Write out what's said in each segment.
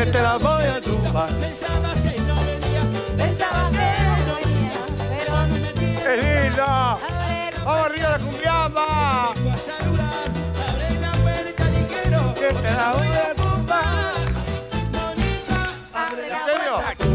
que te la voy a tumbar. Pensabas que no venía, pensabas que no venía, pero no me tienes. ¡Qué lindo! A ver, ¡Vamos arriba la cumbiamba! vengo a saludar, abre la puerta ligero. Que te la voy a tumbar. Bonita, Abre la ¿En serio? puerta.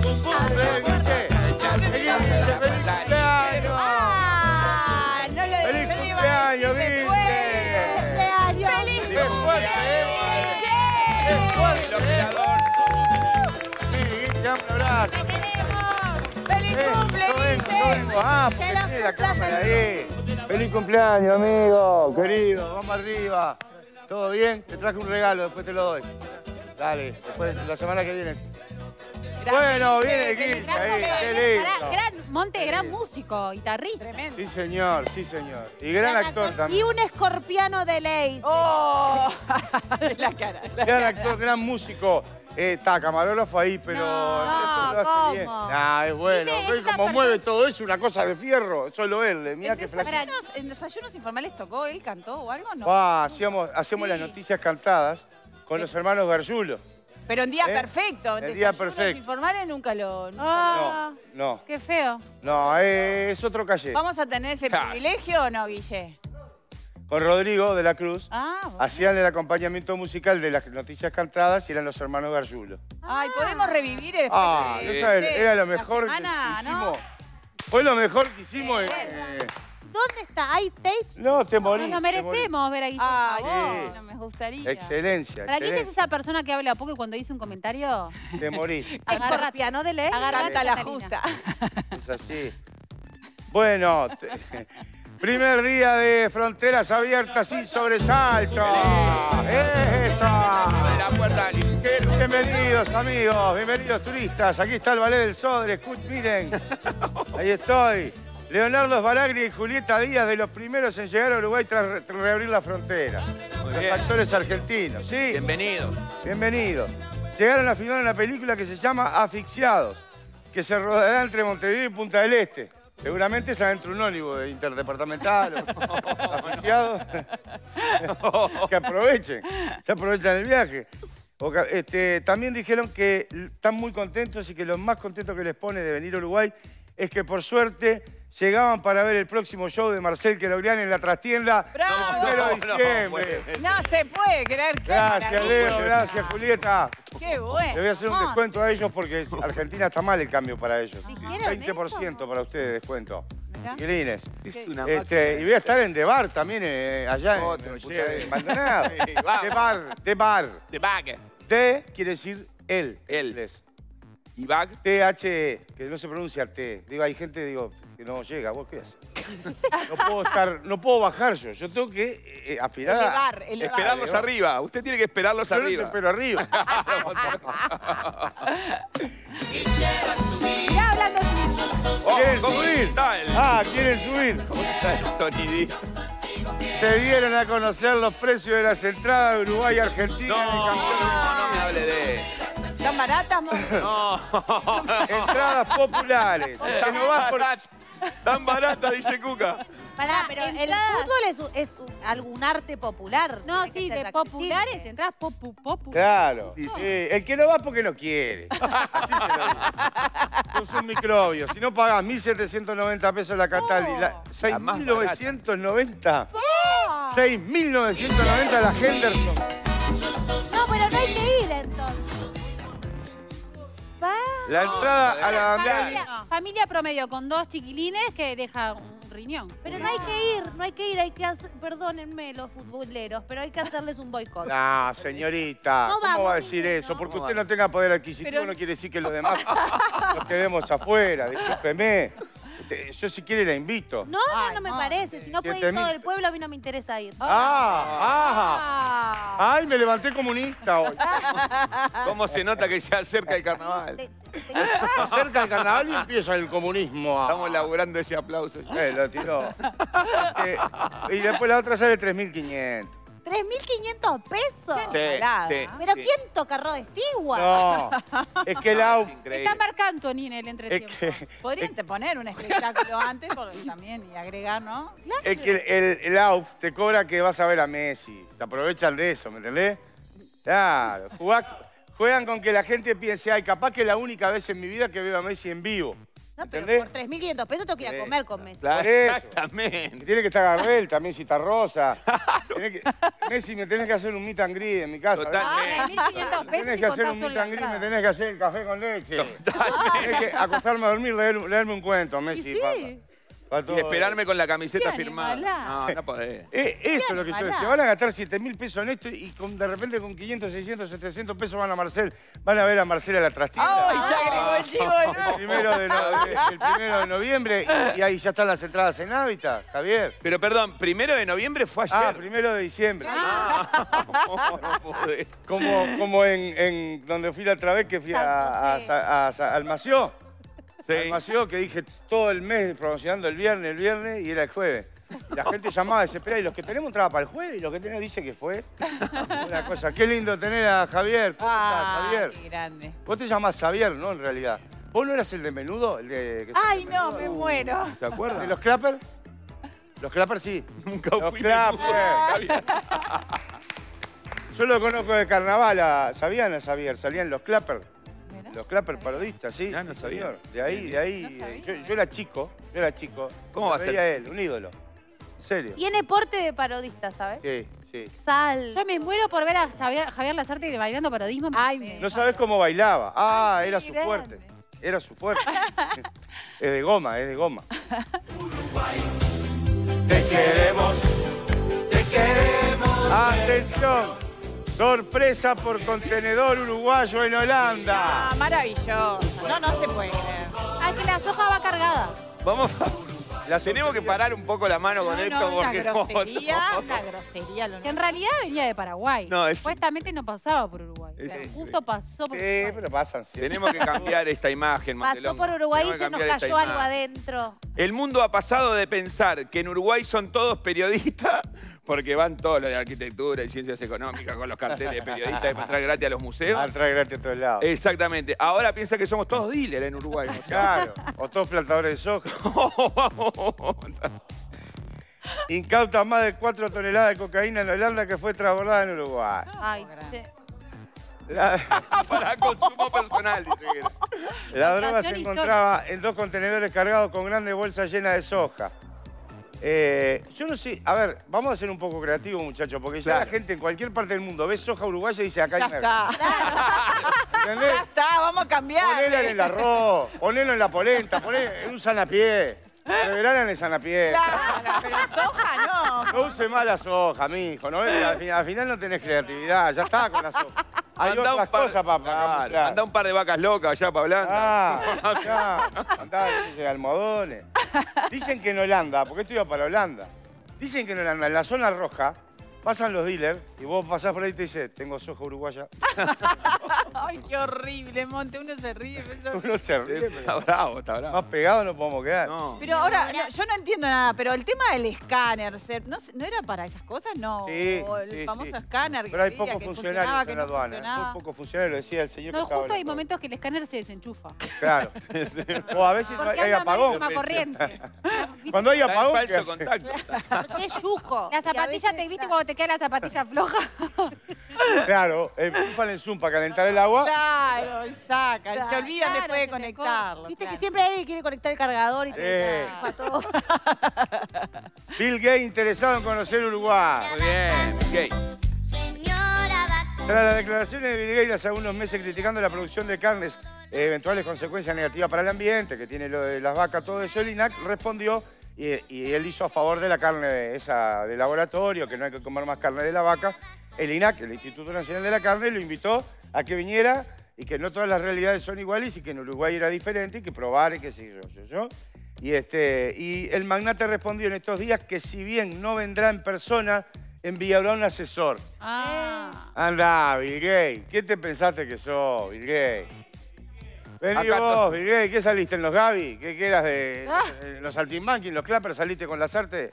¡Feliz cumpleaños! ¡Ah! No le ¡Feliz no le iba a cumpleaños, decir Vince! ¡Cumpleaños! ¡Feliz ¡Qué fuerte, ¡Qué fuerte! Sí, Guille, un abrazo. ¡Feliz cumple, No vengo. Vince! Ah, porque Que lo tiene la cumplas cámara feliz. ahí. ¡Feliz cumpleaños, amigo! Querido, vamos arriba. ¿Todo bien? Te traje un regalo, después te lo doy. Dale, después la semana que viene. Bueno, viene Guille ahí, qué lindo. Monte, gran músico, guitarrista. Tremendo. Sí, señor, sí, señor. Y gran actor Y también. un escorpiano de ley. ¡Oh! La cara. Gran actor, gran músico. Está camarógrafo ahí, pero... No, lo hace ¿cómo? bien. Ah, es bueno. Dice, ¿Ves esa cómo persona- mueve todo eso? Una cosa de fierro. Solo él. Mirá qué flaquito. ¿En desayunos informales tocó? ¿Él cantó o algo? No. Hacemos las noticias cantadas con los hermanos Gargiulo. Pero en día ¿Eh? perfecto. En día desayunos perfecto. informales nunca lo... Ah, No, qué feo. no, es otro calle. ¿Vamos a tener ese privilegio o no, Guille? Con Rodrigo de la Cruz. Ah, bueno. Hacían el acompañamiento musical de las noticias cantadas y eran los hermanos Gargiulo. Ay, ¿podemos revivir el Ah, no sabes, era lo mejor la semana, que ¿no? hicimos. Fue lo mejor que hicimos. ¿Dónde está? ¿Hay tapes? No, te morí. Nos merecemos ver a Guille. Ay, Sí. no me gustaría. Excelencia, ¿Para Guille es excelencia. esa persona que habla poco y cuando dice un comentario? Te morí. Escorpiano de ley. Agarrate, Canta la Catalina. justa. Es así. Bueno, primer día de fronteras abiertas sin sobresalto. ¡Esa! De la puerta ligero. Bienvenidos, amigos, bienvenidos turistas. Aquí está el Ballet del Sodre. Miren, ahí estoy. Leonardo Sbaraglia y Julieta Díaz, de los primeros en llegar a Uruguay tras reabrir la frontera. Los bien. actores argentinos, ¿sí? Bienvenido. Bienvenidos. Llegaron a filmar una película que se llama Asfixiados, que se rodará entre Montevideo y Punta del Este. Seguramente es adentro un ónibus de interdepartamental o asfixiados. Que aprovechen, se aprovechan el viaje. También dijeron que están muy contentos y que lo más contento que les pone de venir a Uruguay es que por suerte llegaban para ver el próximo show de Marcel Queroglián en la trastienda ¡Bravo! el 1 de diciembre. No se puede creer. Qué Gracias, maravilla. Leo, gracias, Julieta. Qué bueno. Le voy a hacer un descuento a ellos porque Argentina está mal el cambio para ellos. ¿Dijeron 20% para ustedes descuento. Mirá. Chiquilines. Es una Y voy a estar en The Bar también, allá Otro, en Maldonado. Sí, vamos. The Bar. De bag. The quiere decir él. Él. Y bag. T-H-E, que no se pronuncia T. Digo, hay gente, que no llega. ¿Vos qué haces? No puedo bajar yo. Yo tengo que aspirar Elevar. Esperarlos arriba. Usted tiene que esperarlos Yo no te arriba. espero arriba. Ya hablando de ¿Quieren ¿Cómo subir? está el- ¿Quieren subir? ¿Cómo está el sonidito? Se dieron a conocer los precios de las entradas de Uruguay y Argentina. No me hable de... ¿Están baratas, amor? No. Entradas populares. Que no vas por... Tan barata, dice Cuca. Pará, pero el fútbol es algún arte popular. No, Tiene que sí, ser de populares, accesible. entradas popu. Claro. Sí, sí. El que no va porque no quiere. Así te lo digo. Son microbios. Si no pagás 1.790 pesos la Cataldi, La más 6.990. 6.990 la Henderson. No, pero no hay que ir entonces. La entrada a la Damiani. Familia promedio con 2 chiquilines que deja un riñón. Pero no hay que ir, hay que hacer, perdónenme los futboleros, pero hay que hacerles un boicot. No, señorita, No ¿cómo vamos va a decir ninguno. eso? Porque usted no tenga poder adquisitivo Pero- no quiere decir que los demás nos quedemos afuera, discúlpeme. Yo si quiere la invito. No, no me parece. Si no puede ir 7.000. todo el pueblo, a mí no me interesa ir. Ay, me levanté comunista hoy. ¿Cómo se nota que se acerca el carnaval? Se acerca el carnaval y empieza el comunismo. Estamos laburando ese aplauso. Lo tiró. Y después la otra sale 3.500. 3.500 pesos. Sí. ¿Pero quién toca Rod Stewart? No, es que el AUF... Está Marc Anthony en el entretiempo. Podrían te poner un espectáculo antes porque también y agregar, ¿no? Es que el AUF te cobra que vas a ver a Messi. Se aprovechan de eso, ¿me entendés? Claro. Juegan con que la gente piense, ay, capaz que es la única vez en mi vida que veo a Messi en vivo. No, pero ¿Entendés? por 3.500 pesos tengo que ir a comer con Messi. Claro, Por eso. exactamente. Tiene que estar Gardel, también Citarrosa. Messi, me tenés que hacer un meet and greet en mi casa. Totalmente. 3.500 Me pesos tenés y que hacer contás un solo meet la and greet, me entrada. tenés que hacer el café con leche. Tenés que acostarme a dormir, leerme un cuento, Messi. Y esperarme con la camiseta Qué firmada. animalá. No podés. Eso es lo que yo animalá. decía. Van a gastar 7.000 pesos en esto y de repente con 500, 600, 700 pesos van a ver a Marcela la trastienda. ¡Ay, ya agregó el chivo de nuevo! El 1 de noviembre y ahí ya están las entradas en Hábitat, Javier. Pero perdón, 1 de noviembre fue Ah, ayer. 1 de diciembre. No podés. Como en donde fui la otra vez que fui al Mació. Sí. Al Mació, que dije todo el mes promocionando el viernes y era el jueves. La gente llamaba desesperada y los que tenemos entraba para el jueves y los que tenemos dice que fue. Una cosa, qué lindo tener a Javier. ¿Cómo estás, Javier? Qué grande. Vos te llamás Javier, ¿no? En realidad. ¿Vos no eras el de Menudo? El de, que Ay, de no, Menudo? me muero. ¿Se acuerdan? ¿De los Clappers? Los Clappers sí. Nunca Los fui Clappers. Yo lo conozco de carnaval, ¿sabían a Xavier? Salían los Clappers. Mirá. Los Clappers parodistas, sí. Ah, no sabía. señor. De ahí. No sabía. Yo era chico. ¿Cómo va a Lo ser? veía él, un ídolo. En serio. Tiene porte de parodista, ¿sabes? Sí. Sal. Yo me muero por ver a Javier Lasarte bailando parodismo. Ay, No sabés cómo bailaba. Ah, Ay, era qué su grande. fuerte. Era su fuerte. Es de goma. Te queremos. Atención. Sorpresa por contenedor uruguayo en Holanda. Ah, maravilloso. No se puede creer. Ah, es que la soja va cargada. Vamos Tenemos que parar un poco la mano con esto porque una grosería. Que en realidad venía de Paraguay. No, es- Supuestamente no pasaba por Uruguay. Es- Pero justo pasó por Sí, Uruguay. pero pasan siempre. Tenemos que cambiar esta imagen, Pasó Montelongo. por Uruguay y Tenemos que se nos cambiar esta cayó algo imagen. adentro. El mundo ha pasado de pensar que en Uruguay son todos periodistas, porque van todos los de arquitectura y ciencias económicas con los carteles de periodistas para entrar gratis a los museos. Ah, trae gratis a todos lados. Exactamente. Ahora piensa que somos todos dealers en Uruguay. ¿no? Claro. O todos plantadores de soja. Incauta más de 4 toneladas de cocaína en Holanda que fue transbordada en Uruguay. Ay, grande. sí. Para consumo personal, dice que era. La droga se Plantación encontraba en 2 contenedores cargados con grandes bolsas llenas de soja. Yo no sé, a ver, vamos a ser un poco creativos, muchachos, porque ya Claro. la gente en cualquier parte del mundo ve soja uruguaya y dice acá Ya hay mercado. está. ¿Entendés? Ya está, vamos a cambiar. Ponela en el arroz, ponelo en la polenta, ponelo en un sanapié. Reverala en el sanapié. Claro, pero soja no. No use más la soja, mijo. ¿No ves? Al final no tenés creatividad. Ya está con la soja. Hay Andá otras cosas para camuflar. Anda un par de vacas locas allá para hablar. Andá, dice, almohadones. Dicen que en Holanda, porque esto iba para Holanda, dicen que en Holanda, en la zona roja, pasan los dealers y vos pasás por ahí y te dices, tengo soja uruguaya. Ay, qué horrible, Monte. Uno se ríe. Pero... Uno se ríe, Está pero bravo, está bravo. más pegados no podemos quedar. No. Pero ahora, yo no entiendo nada, pero el tema del escáner, ¿no era para esas cosas? No. Sí, O el sí, famoso sí. escáner que Pero hay decía pocos que funcionarios funcionaba, en que la no aduana. funcionaba. Muy pocos funcionarios, lo decía el señor que No, estaba justo hay hablando. momentos que el escáner se desenchufa. Claro. O a veces Porque hay anda apagón. malísima corriente. Cuando hay Está en apagón, ¿qué falso hace? contacto. Qué yuco. La zapatilla, ¿te viste cuando te queda la zapatilla floja? Claro, enchufan el Zoom para calentar el agua. Claro, y sacan. Se olvidan Claro, después de que te conectarlo. Viste que claro. siempre hay alguien que quiere conectar el cargador y te enchufa todo. Bill Gates interesado en conocer Uruguay. Muy bien, gay. Tras las declaraciones de Bill Gates hace algunos meses criticando la producción de carnes, eventuales consecuencias negativas para el ambiente, que tiene lo de las vacas, todo eso, el INAC respondió y él hizo a favor de la carne esa de laboratorio, que no hay que comer más carne de la vaca. El INAC, el Instituto Nacional de la Carne, lo invitó a que viniera y que no todas las realidades son iguales y que en Uruguay era diferente y que probara y qué sé yo. Y el magnate respondió en estos días que si bien no vendrá en persona, enviará un asesor. Ah. Anda, Bill Gates, ¿qué te pensaste que sos, Bill Gates? Vení Acá vos, Bill Gates, ¿qué saliste en los Gavi? ¿Qué eras de Ah. los Saltimbanqui, en los Clappers? ¿Saliste con las artes?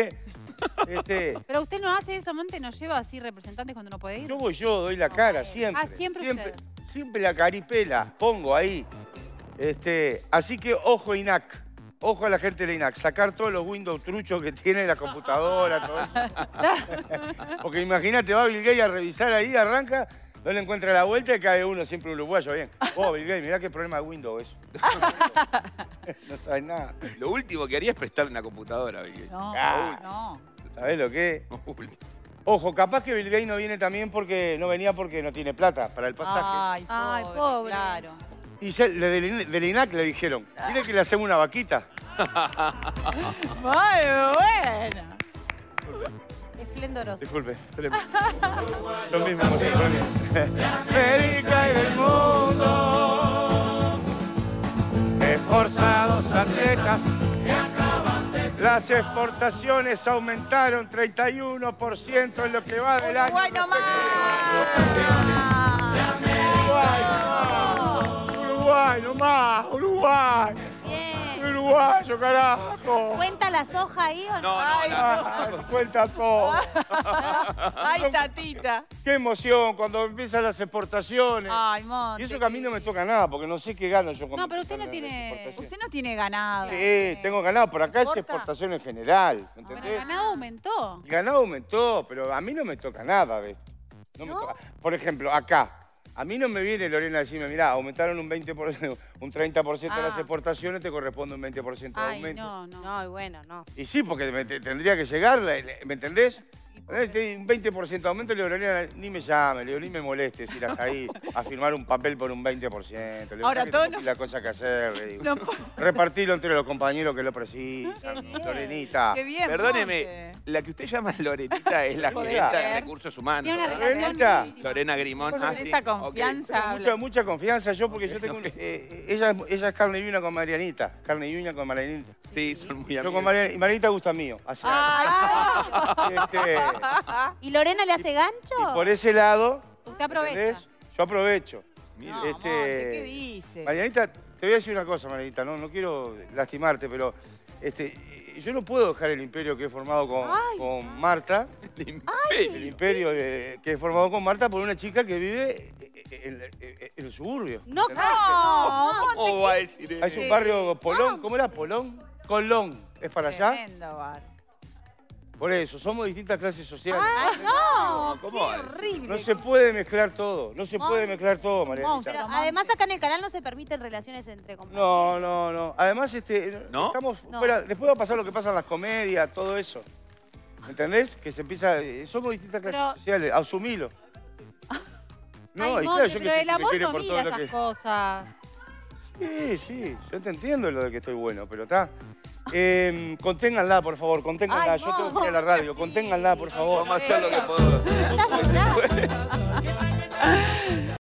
Pero usted no hace eso, Monte, nos lleva así representantes cuando no puede ir. Yo doy la cara, siempre. Ah, siempre usted. Siempre la caripela, pongo ahí. Así que ojo INAC, ojo a la gente de INAC, sacar todos los Windows truchos que tiene la computadora, todo eso. Porque imagínate, va Bill Gates a revisar ahí, arranca No le encuentra la vuelta y cae uno, siempre un uruguayo, bien. Oh, Bill Gates, mirá qué problema de Windows eso. No sabes nada. Lo último que haría es prestarle una computadora, Bill Gates. No, Ah. no. ¿Sabés lo que es? Ojo, capaz que Bill Gates no viene también porque no venía porque no tiene plata para el pasaje. Ay, Ay, pobre, pobre. claro. Y ya del INAC le dijeron, ¿quiere que le hacemos una vaquita? Muy bueno. Esplendoroso. Disculpe, espéreme. Lo mismo, lo mismo. América y del mundo, esforzados atletas, las exportaciones aumentaron 31% en lo que va del año. Uruguay nomás. Uruguay nomás, Uruguay. Bien. Uruguayo, carajo. ¿Cuenta la soja ahí o no? No, Ay, Cuenta todo. Ay, tatita. Qué emoción cuando empiezan las exportaciones. Ay, Monte. Y eso que a mí no me toca nada, porque no sé qué gano yo con No, pero usted no empiezan las tiene- exportaciones. Usted no tiene ganado. Sí, tengo ganado, pero acá es ¿Importa? exportación en general, ¿me Bueno, entendés? el ganado aumentó. El ganado aumentó, pero a mí no me toca nada, ¿ves? No me toca. Por ejemplo, acá, a mí no me viene Lorena a decirme, mirá, aumentaron un 20%, un 30% de las Ah. exportaciones, te corresponde un 20% de Ay, aumento. no, no. No, y bueno, no. Y sí, porque tendría que llegar, ¿me entendés? Un 20% de aumento, le digo, Lorena, ni me llame, le digo, ni me molestes ir hasta ahí a firmar un papel por un 20%. Le digo, Ahora, "Mirá que todo tengo no- la cosa que hacer, le digo. No, Repartirlo entre los compañeros que lo precisan, bien. Lorenita. Qué bien, Perdóneme, Monte. la que usted llama Lorenita es la Joder. gerenta de recursos humanos. Tiene una ¿verdad? relación. Lorenita. íntima. Lorena Grimón. Con Ah, sí. esa Ok. confianza. Mucha, mucha confianza yo, porque yo tengo... ella es carne y uña con Marianita. Carne y uña con Marianita. Sí, son muy Yo amigos. con Marianita, y Marianita gusta mío. Hace años. Este, ¿Y Lorena le hace y gancho? por ese lado, Usted aprovecha. ¿entendés? Yo aprovecho. Mire. No, Este- Monte, ¿qué dice? Marianita, te voy a decir una cosa, Marianita, no quiero lastimarte, pero yo no puedo dejar el imperio que he formado con Marta, el imperio que he formado con Marta por una chica que vive en el suburbio. No, ¿entendés? No, ¿Cómo va a decir eso? Es un barrio Polón, ¿cómo era? Polón, Colón, ¿es para allá? Tremendo, bar. Por eso, somos distintas clases sociales. ¡Ay, no! ¿Cómo ¡Qué va a decir? horrible! No se puede mezclar todo, no se puede mezclar todo, Marianita. Pero además acá en el canal no se permiten relaciones entre compañeros. No. Además, ¿No? estamos No. fuera. Después va a pasar lo que pasa en las comedias, todo eso. ¿Entendés? Que se empieza. Somos distintas clases Pero- sociales, asumilo. No, Ay, y claro, Monte, yo que pero sé el si me amor quiere no por mira todo lo esas que. cosas. Sí, yo te entiendo lo de que estoy bueno, pero está. Conténganla, por favor, conténganla. Ay, Yo tengo que ir a no, la radio, sí. conténganla, por favor. Vamos a hacer lo que podemos. ¿Estás llorando?